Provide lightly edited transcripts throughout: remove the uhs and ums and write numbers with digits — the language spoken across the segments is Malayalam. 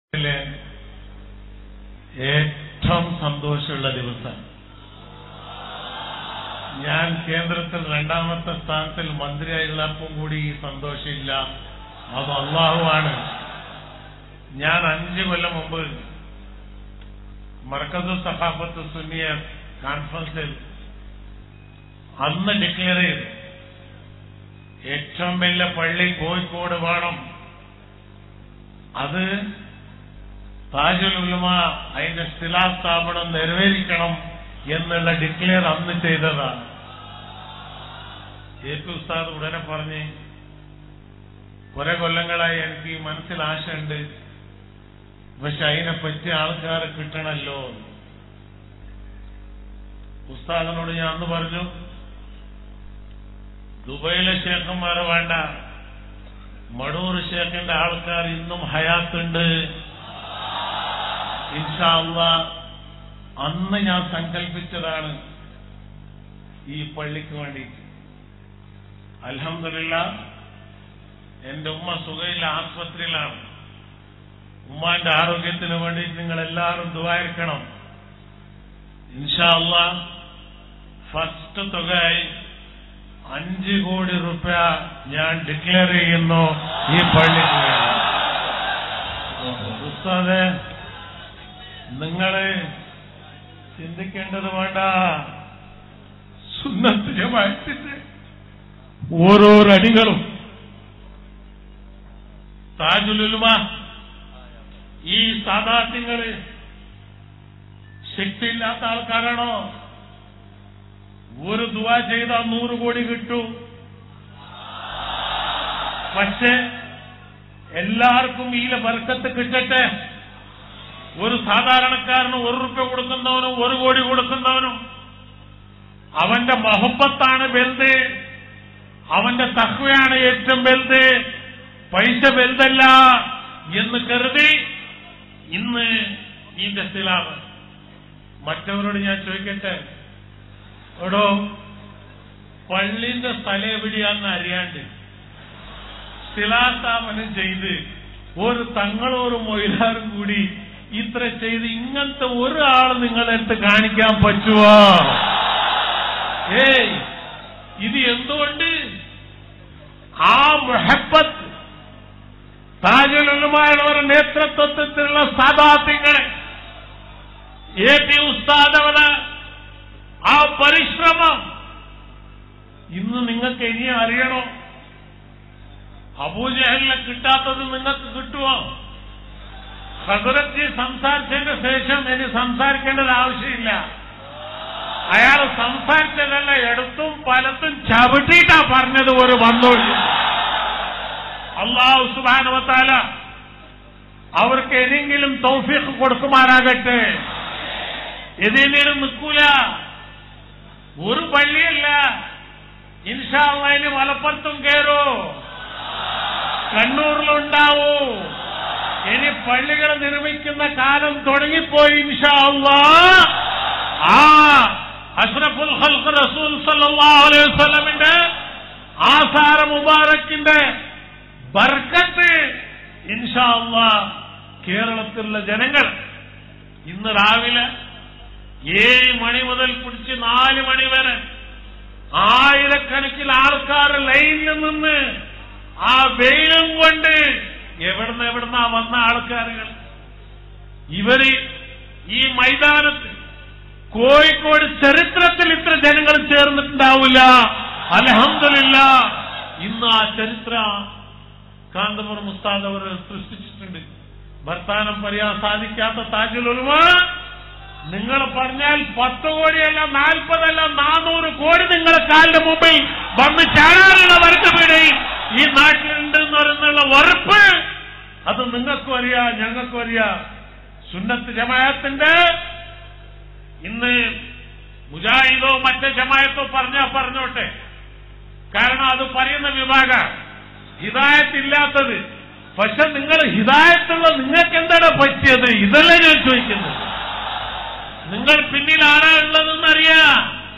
ഏറ്റവും സന്തോഷമുള്ള ദിവസം. ഞാൻ കേന്ദ്രത്തിൽ രണ്ടാമത്തെ സ്ഥാനത്തിൽ മന്ത്രിയായുള്ളപ്പോൾ കൂടി ഈ സന്തോഷമില്ല. അത് അള്ളാഹുവാണ്. ഞാൻ 5 കൊല്ലം മുമ്പ് മർക്കസു സഖാഫത്ത് സുന്നിയ കോൺഫറൻസിൽ അന്ന് ഡിക്ലെയർ ചെയ്തു, ഏറ്റവും വലിയ പള്ളി കോഴിക്കോട് വേണം. അത് താജുൽ ഉലമ അതിന്റെ ശിലാസ്ഥാപനം നിർവഹിക്കണം എന്നുള്ള ഡിക്ലെയർ അന്ന് ചെയ്തതാണ്. എ പി ഉസ്താദ് ഉടനെ പറഞ്ഞ്, കുറെ കൊല്ലങ്ങളായി എനിക്ക് ഈ മനസ്സിൽ ആശയുണ്ട്, പക്ഷെ അതിനെ പറ്റിയ ആൾക്കാർ കിട്ടണല്ലോ. ഉസ്താദിനോട് ഞാൻ അന്ന് പറഞ്ഞു, ദുബൈയിലെ ഷേഖന്മാരെ വേണ്ട, മടൂർ ഷേഖിന്റെ ആൾക്കാർ ഇന്നും ഹയാത്തുണ്ട്. ഇൻഷാ അല്ലാഹ് അന്ന് ഞാൻ സങ്കല്പിച്ചതാണ് ഈ പള്ളിക്ക് വേണ്ടിയിട്ട്. അൽഹംദുലില്ലാഹ് എന്റെ ഉമ്മ സുഖയില്ല, ആസ്പത്രിയിലാണ്. ഉമ്മാന്റെ ആരോഗ്യത്തിന് വേണ്ടിയിട്ട് നിങ്ങൾ എല്ലാവരും ദുആയിരക്കണം. ഇൻഷാ അല്ലാഹ് ഫസ്റ്റ് തുകയായി 5 കോടി രൂപ ഞാൻ ഡിക്ലെയർ ചെയ്യുന്നു ഈ പള്ളിക്ക്. ഉസ്താദേ, നിങ്ങള് ചിന്തിക്കേണ്ടത് വേണ്ട, സുന്നത്ത് ജമാഅത്തിന്റെ ഓരോരോ അടികളും താജുൽ ഉലമ ഈ സാദാത്യങ്ങള് ശക്തിയില്ലാത്ത ആൾക്കാരാണോ? ഒരു ദുആ ചെയ്താൽ 100 കോടി കിട്ടും. പക്ഷേ എല്ലാവർക്കും ഈല ബർക്കത്ത് കിട്ടട്ടെ. ഒരു സാധാരണക്കാരന് 1 രൂപ കൊടുക്കുന്നവനും 1 കോടി കൊടുക്കുന്നവനും അവന്റെ മഹബത്താണ് വലുത്, അവന്റെ തഖ്വയാണ് ഏറ്റവും വലുത്, പൈസ വലുതല്ല എന്ന് കരുതി ഇന്ന് ഈ ദസ്തിലാണ്. മറ്റവരോട് ഞാൻ ചോദിക്കട്ടെ, എടോ പള്ളിന്റെ സ്ഥലം എവിടെയാന്ന് അറിയാണ്ട് ശിലാസ്ഥാപനം ചെയ്ത് ഒരു തങ്ങളോറും മൊയിലാറും കൂടി ഇത്ര ചെയ്ത് ഇങ്ങനത്തെ ഒരാൾ നിങ്ങളുടെ അടുത്ത് കാണിക്കാൻ പറ്റുമോ? ഇത് എന്തുകൊണ്ട്? ആ മുഹബ്ബത്ത് താജുൽ ഉലമയുടെ നേതൃത്വത്തിലുള്ള സാദാത്യങ്ങളെ എ പി ഉസ്താദ് ആ പരിശ്രമം ഇന്ന് നിങ്ങൾക്ക് ഇനിയും അറിയണോ? അബൂജഹലിനെ കിട്ടാത്തത് നിങ്ങൾക്ക് കിട്ടുമോ? ഹദ്റത്ത് സംസാരിച്ചതിന് ശേഷം ഇനി സംസാരിക്കേണ്ടത് ആവശ്യമില്ല. അയാൾ സംസാരിച്ചതല്ല, എടുത്തും പലത്തും ചവിട്ടിയിട്ടാ പറഞ്ഞത്. ഒരു വന്നോളൂ. അല്ലാഹു സുബ്ഹാനഹു വ തആല അവർക്ക് ഇനിയെങ്കിലും തൗഫീഖ് കൊടുക്കുമാറാകട്ടെ. ഇതിനും നിൽക്കൂല. ഒരു പള്ളിയല്ല, ഇൻഷാ അല്ലാഹ് ഇനി മലപ്പുറത്തും കയറൂ, കണ്ണൂരിലുണ്ടാവൂ. ഇനി പള്ളികൾ നിർമ്മിക്കുന്ന കാലം തുടങ്ങിപ്പോയി ഇൻഷാ അല്ലാഹ്. ആ അഷ്റഫുൽ ഖൽഖ് റസൂൽ സല്ലല്ലാഹു അലൈഹി വസല്ലമിന്റെ ആസാര മുബാറക്കിന്റെ ബർക്കത്ത് ഇൻഷാ അല്ലാഹ് കേരളത്തിലുള്ള ജനങ്ങൾ ഇന്ന് രാവിലെ 7 മണി മുതൽ പിടിച്ച് 4 മണി വരെ ആയിരക്കണക്കിന് ആൾക്കാർ ലൈനിൽ നിന്ന് ആ വെയിലും കൊണ്ട് എവിടുന്നാ വന്ന ആൾക്കാരുകൾ. ഇവര് ഈ മൈതാനത്ത് കോഴിക്കോട് ചരിത്രത്തിൽ ഇത്ര ജനങ്ങൾ ചേർന്നിട്ടുണ്ടാവില്ല. അൽഹംദുലില്ലാഹ് ഇന്ന് ആ ചരിത്ര കാന്തപുരം ഉസ്താദ് അവർ സൃഷ്ടിച്ചിട്ടുണ്ട്. വർത്താനം പറയാൻ സാധിക്കാത്ത താജുൽ ഉലമ നിങ്ങൾ പറഞ്ഞാൽ 10 കോടിയല്ല, 40 അല്ല, 400 കോടി നിങ്ങളുടെ കാലിന്റെ മുമ്പിൽ വന്ന് ചാടാനുള്ള വർഗപീഠയും ഈ നാട്ടിലുണ്ടെന്ന് പറയുന്നുള്ള ഉറപ്പ് അത് നിങ്ങൾക്കും അറിയാം, ഞങ്ങൾക്കും അറിയാം. സുന്നത്ത് ജമാഅത്തിന്റെ ഇന്ന് മുജാഹിദോ മറ്റേ ജമാഅത്തോ പറഞ്ഞോട്ടെ, കാരണം അത് പറയുന്ന വിഭാഗം ഹിദായത്ത് ഇല്ലാത്തത്. പക്ഷെ നിങ്ങൾ ഹിദായത്തുള്ള നിങ്ങൾക്ക് എന്താണ് പറ്റിയത്? ഇതല്ല ഞാൻ ചോദിക്കുന്നത്. നിങ്ങൾ പിന്നിൽ ആരാ ഉള്ളതെന്നറിയാം.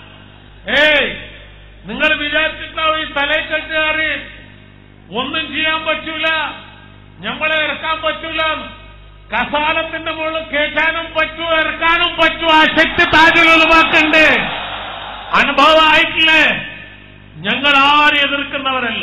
നിങ്ങൾ വിചാരിച്ചിട്ടാവും ഈ തലക്കെട്ടുകാര് ഒന്നും ചെയ്യാൻ പറ്റൂല, നമ്മളെ ഇറക്കാൻ പറ്റൂല. കസാലത്തിന്റെ മുകളിൽ കേൾക്കാനും പറ്റൂ, ഇറക്കാനും പറ്റൂ. ആ ശക്തി താജുൽ ഉലമാക്കുണ്ട്. അനുഭവമായിട്ടില്ലേ? ഞങ്ങൾ ആരും എതിർക്കുന്നവരല്ല.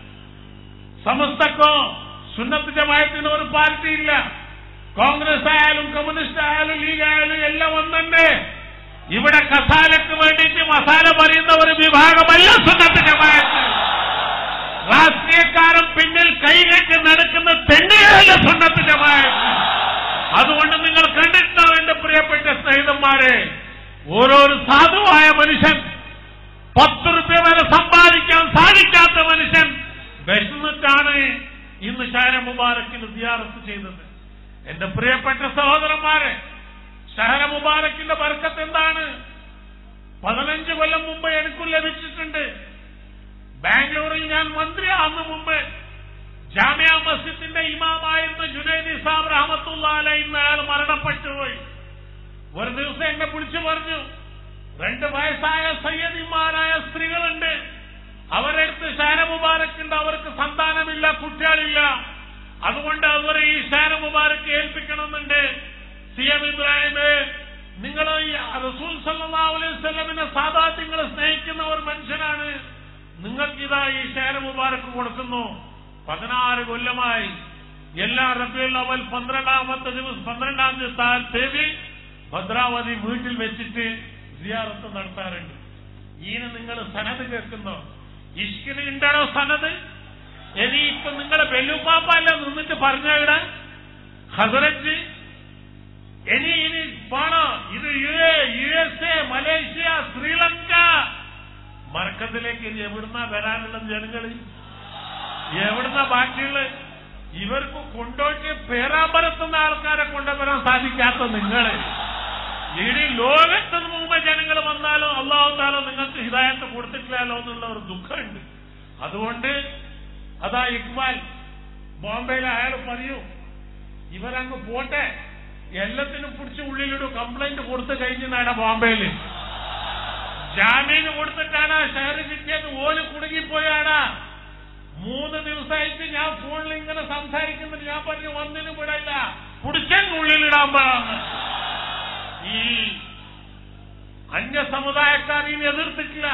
സമസ്തക്കോ സുന്നത്ത് ജമാഅത്തിനോ ഒരു പാർട്ടിയില്ല. കോൺഗ്രസ് ആയാലും കമ്മ്യൂണിസ്റ്റ് ആയാലും ലീഗ് ആയാലും എല്ലാം ഒന്നുണ്ട്. ഇവിടെ കസാലക്ക് വേണ്ടിയിട്ട് മസാല പറയുന്ന ഒരു വിഭാഗമല്ല സുന്നത്ത് ജമാഅത്ത്. രാഷ്ട്രീയക്കാരൻ പിന്നിൽ കൈകെട്ടി നടക്കുന്ന തെണ്ടുകളല്ല സുന്നത്ത് ജമാഅത്ത്. അതുകൊണ്ട് നിങ്ങൾ കണ്ടിട്ടോ എന്റെ പ്രിയപ്പെട്ട സ്നേഹിതന്മാരെ, ഓരോരു സാധുവായ മനുഷ്യൻ 10 രൂപ വരെ സമ്പാദിക്കാൻ സാധിക്കാത്ത മനുഷ്യൻ വിശന്നിട്ടാണ് ഇന്ന് ഷഹർ മുബാറക്കിന് സിയാറത്ത് ചെയ്തത്. എന്റെ പ്രിയപ്പെട്ട സഹോദരന്മാരെ, ഷഹർ മുബാറക്കിന്റെ ബർക്കത്ത് എന്താണ്? 15 കൊല്ലം മുമ്പ് എനിക്കും ലഭിച്ചിട്ടുണ്ട്. ബാംഗ്ലൂരിൽ ഞാൻ മന്ത്രിയാകുന്ന മുമ്പ് ജാമിയ മസ്ജിദിന്റെ ഇമാമായിരുന്ന ജുനൈദ് സാബ് റഹ്മത്തുള്ളാഹി അലൈഹി ഇന്ന് അയാൾ മരണപ്പെട്ടുപോയി. ഒരു ദിവസം എന്നെ വിളിച്ചു പറഞ്ഞു, 2 വയസ്സായ സയ്യദിമാരായ സ്ത്രീകളുണ്ട്, അവരെടുത്ത് ഷഹർ മുബാറക്കുണ്ട്, അവർക്ക് സന്താനമില്ല, കുട്ടികളില്ല, അതുകൊണ്ട് അവർ ഈ ഷഹർ മുബാറക്ക് ഏൽപ്പിക്കണമെന്നുണ്ട്. CM ഇബ്രാഹിം, നിങ്ങൾ ഈ റസൂൽ സല്ലല്ലാഹു അലൈഹി വസല്ലമിനെ സാദാത്യങ്ങളെ സ്നേഹിക്കുന്ന ഒരു മനുഷ്യനാണ്, നിങ്ങൾക്കിതാ ഈ ഷഹർ മുബാറക്ക് കൊടുക്കുന്നു. 16 കൊല്ലമായി എല്ലാ റബീഉൽ അവൽ 12ാമത്തെ ദിവസം 12ാം തീയതി ഭദ്രാവതി വീട്ടിൽ വെച്ചിട്ട് സിയാറത്ത് നടത്താറുണ്ട്. ഈന് നിങ്ങൾ സനത് കേൾക്കുന്നോ? ഇഷ്കിന് ഉണ്ടോ സനത്? ഇനിയിപ്പൊ നിങ്ങളെ വെല്ലുപ്പാപ്പല്ല നിന്നിട്ട് പറഞ്ഞവിടെ ഹസരത്ത് ഇനി പാണോ? ഇത് USA, മലേഷ്യ, ശ്രീലങ്ക മർക്കത്തിലേക്ക് ഇനി എവിടുന്ന വരാനുള്ള ജനങ്ങൾ? എവിടുന്ന ബാക്കിയുള്ള? ഇവർക്ക് കൊണ്ടോട്ട് പേരാമ്പരത്തുന്ന ആൾക്കാരെ കൊണ്ടുവരാൻ സാധിക്കാത്ത നിങ്ങൾ ഇനി ലോകത്തിന് മുമ്പ് ജനങ്ങൾ വന്നാലോ അല്ലാഹു തആല നിങ്ങൾക്ക് ഹിദായത്ത് കൊടുത്തിട്ടില്ലല്ലോ എന്നുള്ള ഒരു ദുഃഖമുണ്ട്. അതുകൊണ്ട് അതാ ഇക്ബാൽ ബോംബെയിൽ അയാൾ പറയൂ, ഇവരങ്ങ് പോട്ടെ, എല്ലാത്തിനും പിടിച്ച് ഉള്ളിലിടും, കംപ്ലൈന്റ് കൊടുത്തു കഴിഞ്ഞാണ് ബോംബെയില്. ജാമീന് കൊടുത്തിട്ടാണ് ഷെയർ കിട്ടിയത്, ഓല് കുടുങ്ങിപ്പോയാണ്. 3 ദിവസമായിട്ട് ഞാൻ ഫോണിൽ ഇങ്ങനെ സംസാരിക്കുന്നത്, ഞാൻ പറഞ്ഞു ഒന്നിനും വിടയില്ല, പിടിച്ചുള്ളിലിടാൻ പാടാണ്. ഈ അന്യ സമുദായക്കാർ ഇനി എതിർത്തിട്ടില്ല,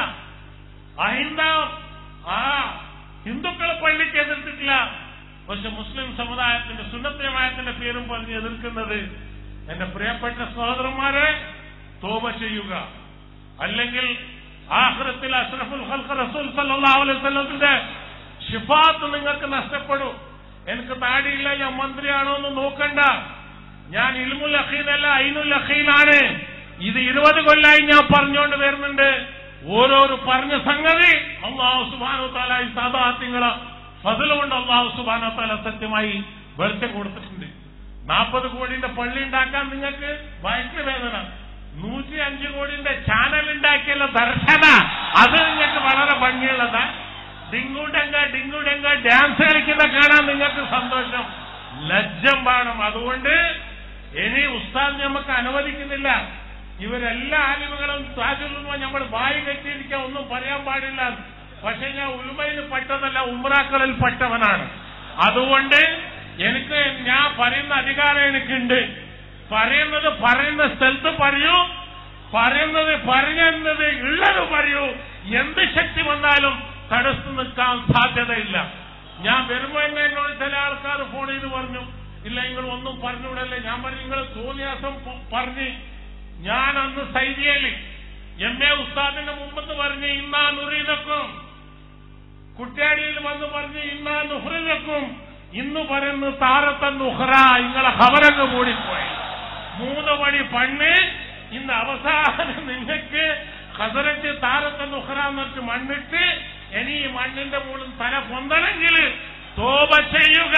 ഹിന്ദുക്കളെ പള്ളിക്ക് എതിർത്തിട്ടില്ല. പക്ഷെ മുസ്ലിം സമുദായത്തിന്റെ സുന്നത്ത് ജമാഅത്തിന്റെ പേരും പറഞ്ഞ് എതിർക്കുന്നത്. എന്റെ പ്രിയപ്പെട്ട സഹോദരന്മാരെ, തോബ ചെയ്യുക, അല്ലെങ്കിൽ ആഖിറത്തിൽ അഷ്റഫുൽ ഖൽഖ് റസൂൽ സല്ലല്ലാഹു അലൈഹി വസല്ലമയുടെ ശിഫാത്ത് നിങ്ങൾക്ക് നഷ്ടപ്പെടും. എനിക്ക് താടിയില്ല, ഞാൻ മന്ത്രിയാണോ എന്ന് നോക്കണ്ട, ഞാൻ ഇൽമുൽ യഖീനല്ല ഐനുൽ യഖീനാണ്. ഇത് 20 കൊല്ലമായി ഞാൻ പറഞ്ഞുകൊണ്ട് വരുന്നുണ്ട്. ഓരോരു പറഞ്ഞ സംഗതി അല്ലാഹു സുബ്ഹാനഹു വ തആല ഈ സാദാത്യങ്ങളെ ഫضل കൊണ്ട് അല്ലാഹു സുബ്ഹാനഹു വ തആല സത്യമായി വെളിച്ചം കൊടുത്തിട്ടുണ്ട്. 40 കോടിയുടെ പള്ളി ഉണ്ടാക്കാൻ നിങ്ങൾക്ക് വയറ്റിൽ വേദന, 105 കോടിയുടെ ചാനൽ ഉണ്ടാക്കിയല്ലോ ദർശന, അത് നിങ്ങൾക്ക് വളരെ ഭംഗിയുള്ളതാ. ഡിങ്കുഡെങ്ക ഡാൻസ് കളിക്കുന്ന കാണാൻ നിങ്ങൾക്ക് സന്തോഷം, ലജ്ജം വേണം. അതുകൊണ്ട് ഇനി ഉസ്താദ് നമുക്ക് അനുവദിക്കുന്നില്ല. ഇവരെല്ലാ ആലിമുകളും താജുൽ ഉലമ നമ്മൾ വായി കെട്ടിയിരിക്കാൻ ഒന്നും പറയാൻ പാടില്ല. പക്ഷെ ഞാൻ ഉലുമയിൽ പെട്ടതല്ല, ഉംറാക്കളിൽ പെട്ടവനാണ്. അതുകൊണ്ട് ഞാൻ പറയുന്ന അധികാരം എനിക്കുണ്ട്. പറയുന്ന സ്ഥലത്ത് പറയൂ, പറയുന്നത് ഉള്ളത് പറയൂ. എന്ത് ശക്തി വന്നാലും തടസ്സം നിൽക്കാൻ സാധ്യതയില്ല. ഞാൻ വരുമ്പോ എന്നോട് ചില ആൾക്കാർ ഫോൺ ചെയ്ത് പറഞ്ഞു, ഇല്ല നിങ്ങൾ ഒന്നും പറഞ്ഞുകൂടല്ലേ. ഞാൻ പറഞ്ഞു, നിങ്ങൾ തോന്നിയാസം പറഞ്ഞ്. ഞാൻ അന്ന് സൈദിയയിൽ MA ഉസ്താദിന്റെ മുമ്പത്ത് പറഞ്ഞ് ഇന്നാ നുറീദക്കും, കുറ്റ്യാടിയിൽ വന്ന് പറഞ്ഞ് ഇന്നാ നുഹ്റിദക്കും. ഇന്ന് പറയുന്നു താരത്തൻ നുഹ്റ, നിങ്ങളെ ഖബറങ്ങ് മൂടിപ്പോയി. 3 മണി പണ്ണ് ഇന്ന് അവസാനം നിങ്ങൾക്ക് ഖസറത്ത് താരത്തൻ നുഹ്റ എന്നിട്ട് മണ്ണിട്ട് ഇനി ഈ മണ്ണിന്റെ മുകളിൽ തല പൊന്തണമെങ്കിൽ തോബ ചെയ്യുക.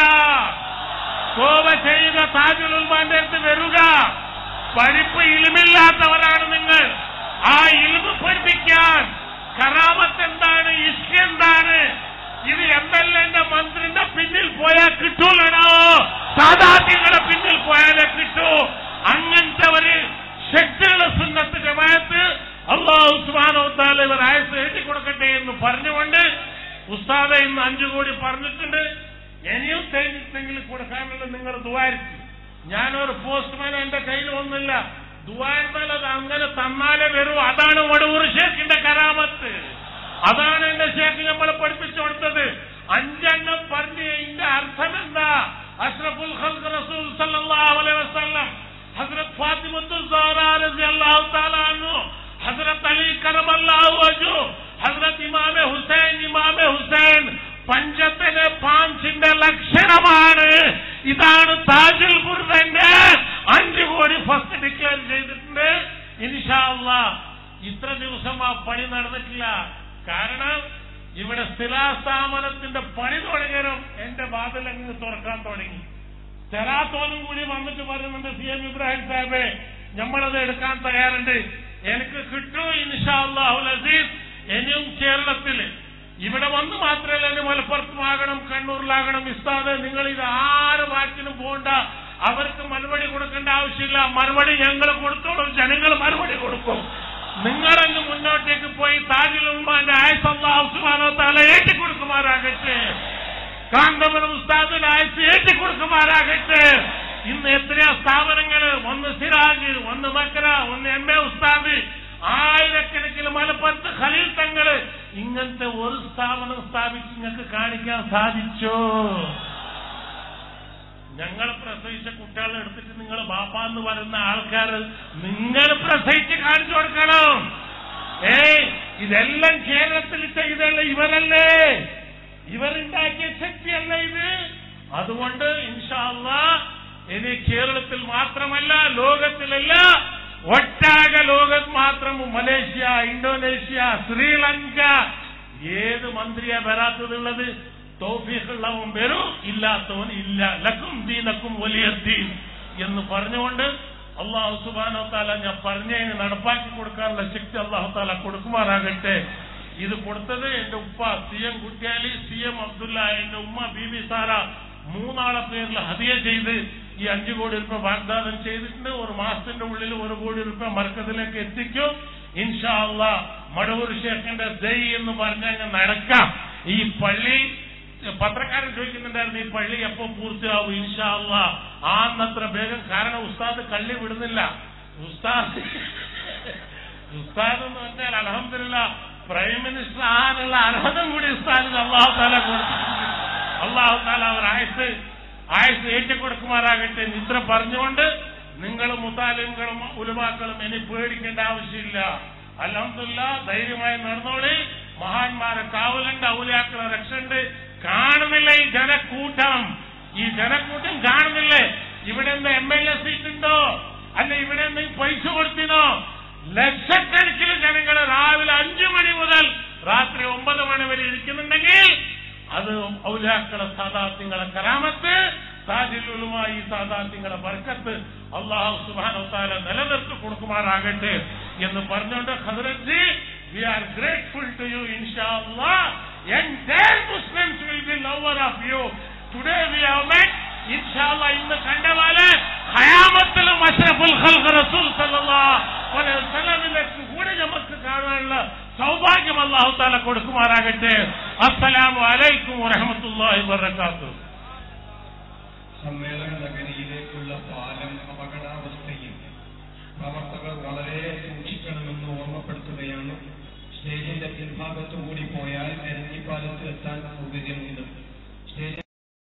താജുൽ ഉലമാന്റെ അടുത്ത് വരിക. പഠിപ്പ് ഇൽമില്ലാത്തവരാണ് നിങ്ങൾ. ആ ഇൽമ് പഠിപ്പിക്കാൻ കറാമത്ത് എന്താണ്, ഇഷ്ക് എന്താണ്, ഇത് MLA മന്ത്രിന്റെ പിന്നിൽ പോയാൽ കിട്ടൂലോ, സാദാത്യങ്ങളുടെ പിന്നിൽ പോയാലേ കിട്ടൂ. അങ്ങനത്തെ ഒരു ശക്തിയുള്ള സുന്നത്ത് ജമാഅത്ത് അല്ലാഹു സുബ്ഹാനഹു വ തആല ഇവർ ആയത്ത് എഴുതി കൊടുക്കട്ടെ എന്ന് പറഞ്ഞുകൊണ്ട് ഉസ്താദ് ഇന്ന് 5 കോടി പറഞ്ഞിട്ടുണ്ട്. ഇനിയും തേങ്ങിട്ടെങ്കിൽ കൊടുക്കാനുള്ള നിങ്ങൾ ദുആയിരിക്കും. ഞാനൊരു പോസ്റ്റ്മാൻ എന്റെ കയ്യിൽ ഒന്നുമില്ല, ദുആന്നാൽ അത് അങ്ങനെ തന്നാലേ വരൂ. അതാണ് വടവൂർ ഷേഖിന്റെ കറാമത്ത്. അതാണ് എന്റെ ഷേഖ് നമ്മളെ പഠിപ്പിച്ചു കൊടുത്തത്. 5 എണ്ണം പറഞ്ഞ് ഇതിന്റെ അർത്ഥം എന്താ? അഷ്റഫുൽ ഖൽഖ് റസൂൽ സല്ലല്ലാഹു അലൈഹി വസല്ലം, ഹസ്രത്ത് ഫാത്തിമത്തുൽ സഹ്റ റളിയല്ലാഹു തആല അൻഹു, ഹസ്രത്ത് അലി കറമല്ലാഹു വജ്ഹു, ഹസ്രത്ത് ഇമാമെ ഹുസൈൻ പഞ്ചത്തിന് പാഞ്ചിന്റെ ലക്ഷണമാണ്. ഇതാണ് താജുൽ ഖുർആന്റെ 5 കോടി ഫസ്റ്റ് ഡിക്ലെയർ ചെയ്തിട്ടുണ്ട്. ഇൻഷാ അല്ലാഹ് ഇത്ര ദിവസം ആ പണി നടന്നിട്ടില്ല. കാരണം ഇവിടെ സ്ഥിരാസ്ഥാപനത്തിന്റെ പണി തുടങ്ങിയാലും എന്റെ വാതിൽ അങ്ങ് തുറക്കാൻ തുടങ്ങി. ചെറാത്തോനും കൂടി വന്നിട്ട് പറയുന്നുണ്ട്, CM ഇബ്രാഹിം സാഹിബെ നമ്മളത് എടുക്കാൻ തയ്യാറുണ്ട്, എനിക്ക് കിട്ടും ഇൻഷാ അല്ലാഹുൽ അസീസ്. ഇനിയും കേരളത്തിൽ ഇവിടെ വന്ന് മാത്രമല്ല, മലപ്പുറത്തുമാകണം, കണ്ണൂരിലാകണം. ഉസ്താദ് നിങ്ങൾ ഇത് ആര് വാക്കിനും പോകണ്ട, അവർക്ക് മറുപടി കൊടുക്കേണ്ട ആവശ്യമില്ല. മറുപടി ഞങ്ങൾ കൊടുത്തോളും, ജനങ്ങൾ മറുപടി കൊടുക്കും. നിങ്ങളങ്ങ് മുന്നോട്ടേക്ക് പോയി താജുൽ ഉലമാന്റെ ആയത്ത് അല്ലാഹു സുബ്ഹാനഹു വ തആല ഏറ്റിക്കൊടുക്കുമാറാകട്ടെ. കാന്തപുരം ഉസ്താദിന്റെ ആയത്ത് ഏറ്റിക്കൊടുക്കുമാറാകട്ടെ. ഇന്ന് എത്രയാ സ്ഥാപനങ്ങൾ, ഒന്ന് സിറാജ്, ഒന്ന് മക്ര, ഒന്ന് MA ഉസ്താദ്, ആയിരക്കണക്കിന് മലപ്പുറത്ത് ഖലീൽ തങ്ങള്. ഇങ്ങനത്തെ ഒരു സ്ഥാപനം സ്ഥാപിച്ച് നിങ്ങൾക്ക് കാണിക്കാൻ സാധിച്ചോ? ഞങ്ങൾ പ്രസവിച്ച കുട്ടികളെ എടുത്തിട്ട് നിങ്ങൾ ബാപ്പാന്ന് പറയുന്ന ആൾക്കാർ നിങ്ങൾ പ്രസവിച്ച് കാണിച്ചു കൊടുക്കണം. ഇതെല്ലാം കേരളത്തിൽ ചെയ്തുള്ള ഇവരല്ലേ, ഇവരുണ്ടാക്കിയ ശക്തിയല്ല ഇത്. അതുകൊണ്ട് ഇൻഷാ അല്ലാഹ് ഇനി കേരളത്തിൽ മാത്രമല്ല, ലോകത്തിലല്ല, ഒട്ടാകെ ലോകത്ത് മാത്രം, മലേഷ്യ, ഇന്തോനേഷ്യ, ശ്രീലങ്ക, ഏത് മന്ത്രിയാ വരാത്തതുള്ളത്? തൗഫീഖുള്ളവൻ വരും, ഇല്ലാത്തവൻ ഇല്ല. ലക്കും ദീനക്കും വലിയ ദീൻ എന്ന് പറഞ്ഞുകൊണ്ട് അല്ലാഹു സുബ്ഹാനഹു വ തആല ഞാൻ പറഞ്ഞതിന് നടപ്പാക്കി കൊടുക്കാനുള്ള ശക്തി അല്ലാഹു തആല കൊടുക്കുമാറാകട്ടെ. ഇത് കൊടുത്തത് എന്റെ ഉപ്പ CM കുറ്റ്യാലി, CM അബ്ദുല്ല, എന്റെ ഉമ്മ ബീബി സാറ, 3 ആളെ പേരിൽ ഹദിയ ചെയ്ത് ഈ 5 കോടി രൂപ വാഗ്ദാനം ചെയ്തിട്ടുണ്ട്. ഒരു മാസത്തിന്റെ ഉള്ളിൽ 1 കോടി രൂപ മർക്കസിലേക്ക് എത്തിക്കും ഇൻഷാ അല്ലാഹ്. മടവൂർ ഷേഖിന്റെ ദൈ എന്ന് പറഞ്ഞാൽ നടക്കാം. ഈ പള്ളി പത്രക്കാരൻ ചോദിക്കുന്നുണ്ടായിരുന്നു, ഈ പള്ളി എപ്പോ പൂർത്തിയാവും? ഇൻഷാ അല്ലാഹ് ആന്നത്ര വേഗം. കാരണം ഉസ്താദ് കള്ളി വിടുന്നില്ല. ഉസ്താദ് എന്ന് പറഞ്ഞാൽ അൽഹംദുലില്ലാഹ് പ്രൈം മിനിസ്റ്റർ ആകാനുള്ള അർഹത കൂടി ഉസ്താദിന് അല്ലാഹു തആല കൊടുത്തിട്ടുണ്ട്. അല്ലാഹു തആല അവർ ആയുസ് ഏറ്റുകൊടുക്കുമാറാകട്ടെ. ഇത്ര പറഞ്ഞുകൊണ്ട് നിങ്ങൾ മുതാലിംകളും ഉലമാക്കളും ഇനി പേടിക്കേണ്ട ആവശ്യമില്ല. അൽഹംദുലില്ലാഹ് ധൈര്യമായി നടന്നോളി. മഹാന്മാരെ കാവലുണ്ട്, ഔലിയാക്കളെ രക്ഷയുണ്ട്. കാണുന്നില്ല ഈ ജനക്കൂട്ടം കാണുന്നില്ലേ? ഇവിടെ എന്താ MLA സീറ്റ് ഉണ്ടോ? അല്ല ഇവിടെ എന്തെങ്കിലും പൈസ കൊടുത്തിനോ? ലക്ഷക്കണക്കിന് ജനങ്ങൾ രാവിലെ 5 മണി മുതൽ രാത്രി 9 മണി വരെ ഇരിക്കുന്നുണ്ടെങ്കിൽ അത് ഔലിയാക്കളെ സാദാത്യങ്ങളെ കറാമത്ത്, താജുൽ ഉലമാ ഈ സാദാത്യങ്ങളെ ബർക്കത്ത് അല്ലാഹു സുബ്ഹാനഹു വ തആല നിലനിർത്തി കൊടുക്കുമാറാകട്ടെ എന്ന് പറഞ്ഞുകൊണ്ട് Hazrat ji, we are grateful to you inshallah. Entire Muslims will be lover of you. Today we have met inshallah ഇന്ന് കണ്ട പോലെ ഖയാമത്തിലും അഷ്റഫുൽ ഖൽഖ് റസൂൽ സല്ലല്ലാഹു അലൈഹി വസല്ലമിലേക്ക് കൂടെ നമുക്ക് കാണാനുള്ള സൗഭാഗ്യം അല്ലാഹു തആല കൊടുക്കുമാറാകട്ടെ. അസ്സലാമു അലൈക്കും വറഹ്മത്തുള്ളാഹി വബറകാതുഹു. സമ്മേളന നഗരിയിലേക്കുള്ള പാലം അപകടാവസ്ഥയിൽ. പ്രവർത്തകർ വളരെ സൂക്ഷിക്കണമെന്ന് ഓർമ്മപ്പെടുത്തുകയാണ്. സ്റ്റേജിന്റെ പിൻഭാഗത്തുകൂടി പോയാൽ എരഞ്ഞിപ്പാലത്ത് എത്താൻ സൗകര്യം